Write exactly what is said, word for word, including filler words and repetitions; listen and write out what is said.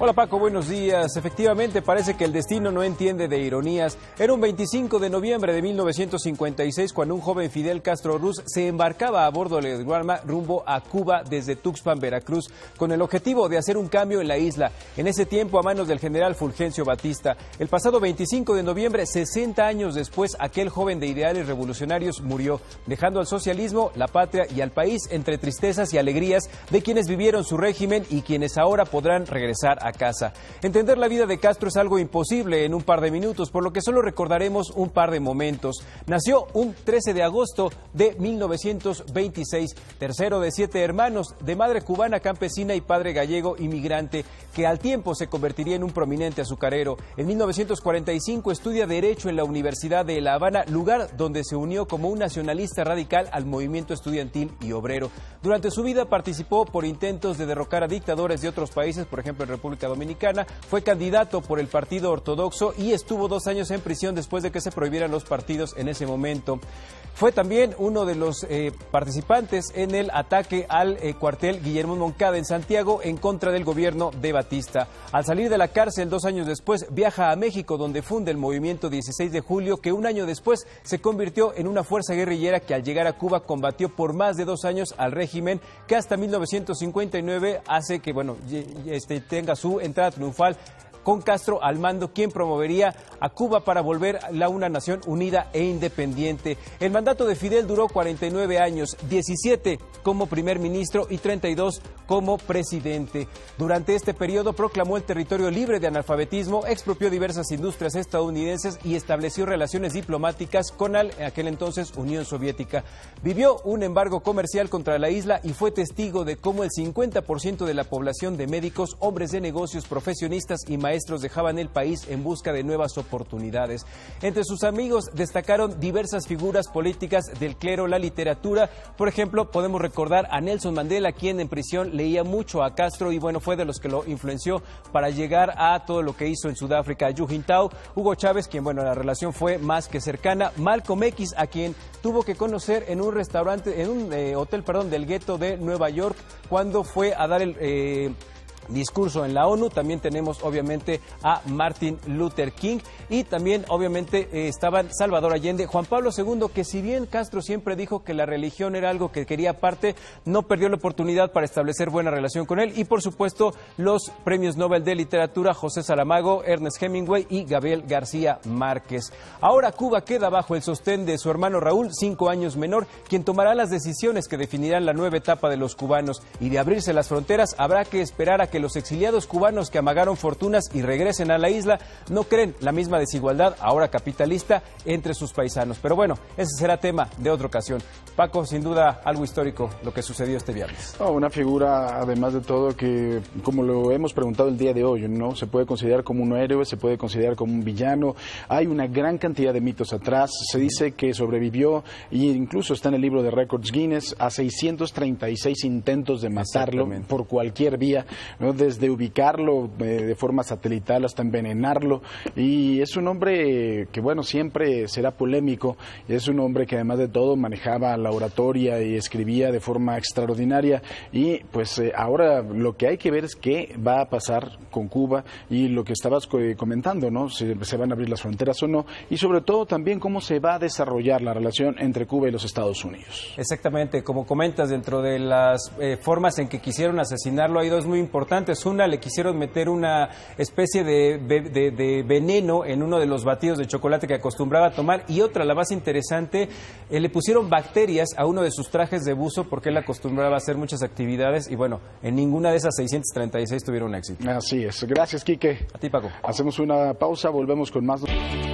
Hola Paco, buenos días. Efectivamente, parece que el destino no entiende de ironías. Era un veinticinco de noviembre de mil novecientos cincuenta y seis cuando un joven Fidel Castro Ruz se embarcaba a bordo del Guarma rumbo a Cuba desde Tuxpan, Veracruz, con el objetivo de hacer un cambio en la isla. En ese tiempo a manos del general Fulgencio Batista. El pasado veinticinco de noviembre, sesenta años después, aquel joven de ideales revolucionarios murió, dejando al socialismo, la patria y al país entre tristezas y alegrías de quienes vivieron su régimen y quienes ahora podrán regresar a casa. Entender la vida de Castro es algo imposible en un par de minutos, por lo que solo recordaremos un par de momentos. Nació un trece de agosto de mil novecientos veintiséis, tercero de siete hermanos, de madre cubana campesina y padre gallego inmigrante, que al tiempo se convertiría en un prominente azucarero. En mil novecientos cuarenta y cinco estudia Derecho en la Universidad de La Habana, lugar donde se unió como un nacionalista radical al movimiento estudiantil y obrero. Durante su vida participó por intentos de derrocar a dictadores de otros países, por ejemplo en República Dominicana, fue candidato por el Partido Ortodoxo y estuvo dos años en prisión después de que se prohibieran los partidos en ese momento. Fue también uno de los eh, participantes en el ataque al eh, cuartel Guillermo Moncada en Santiago en contra del gobierno de Batista. Al salir de la cárcel dos años después, viaja a México, donde funda el movimiento dieciséis de julio, que un año después se convirtió en una fuerza guerrillera que al llegar a Cuba combatió por más de dos años al régimen, que hasta mil novecientos cincuenta y nueve hace que bueno este, tenga su entrada triunfal con Castro al mando, quien promovería a Cuba para volverla una nación unida e independiente. El mandato de Fidel duró cuarenta y nueve años, diecisiete como primer ministro y treinta y dos como presidente. Durante este periodo proclamó el territorio libre de analfabetismo, expropió diversas industrias estadounidenses y estableció relaciones diplomáticas con el, en aquel entonces Unión Soviética. Vivió un embargo comercial contra la isla y fue testigo de cómo el cincuenta por ciento de la población de médicos, hombres de negocios, profesionistas y maestros maestros dejaban el país en busca de nuevas oportunidades. Entre sus amigos destacaron diversas figuras políticas del clero, la literatura. Por ejemplo, podemos recordar a Nelson Mandela, quien en prisión leía mucho a Castro y bueno, fue de los que lo influenció para llegar a todo lo que hizo en Sudáfrica. Hu Jintao, Hugo Chávez, quien bueno, la relación fue más que cercana. Malcolm X, a quien tuvo que conocer en un restaurante, en un eh, hotel, perdón, del gueto de Nueva York, cuando fue a dar el Eh, discurso en la ONU. También tenemos obviamente a Martin Luther King y también obviamente eh, estaban Salvador Allende, Juan Pablo segundo, que si bien Castro siempre dijo que la religión era algo que quería aparte, no perdió la oportunidad para establecer buena relación con él, y por supuesto los premios Nobel de Literatura José Saramago, Ernest Hemingway y Gabriel García Márquez. Ahora Cuba queda bajo el sostén de su hermano Raúl, cinco años menor, quien tomará las decisiones que definirán la nueva etapa de los cubanos, y de abrirse las fronteras habrá que esperar a que los exiliados cubanos que amagaron fortunas y regresen a la isla no creen la misma desigualdad, ahora capitalista, entre sus paisanos. Pero bueno, ese será tema de otra ocasión. Paco, sin duda algo histórico lo que sucedió este viernes. Oh, una figura, además de todo, que como lo hemos preguntado el día de hoy, ¿no? Se puede considerar como un héroe, se puede considerar como un villano. Hay una gran cantidad de mitos atrás. Se dice que sobrevivió, e incluso está en el libro de récords Guinness, a seiscientos treinta y seis intentos de matarlo por cualquier vía, ¿no? Desde ubicarlo eh, de forma satelital hasta envenenarlo. Y es un hombre que, bueno, siempre será polémico. Es un hombre que, además de todo, manejaba la oratoria y escribía de forma extraordinaria. Y pues eh, ahora lo que hay que ver es qué va a pasar con Cuba y lo que estabas comentando, ¿no? Si se van a abrir las fronteras o no, y sobre todo también cómo se va a desarrollar la relación entre Cuba y los Estados Unidos. Exactamente, como comentas, dentro de las eh, formas en que quisieron asesinarlo hay dos muy importantes. Una, le quisieron meter una especie de, de, de veneno en uno de los batidos de chocolate que acostumbraba a tomar, y otra, la más interesante, eh, le pusieron bacterias a uno de sus trajes de buzo porque él acostumbraba a hacer muchas actividades y bueno, en ninguna de esas seiscientos treinta y seis tuvieron éxito. Así es. Gracias, Quique. A ti, Paco. Hacemos una pausa, volvemos con más.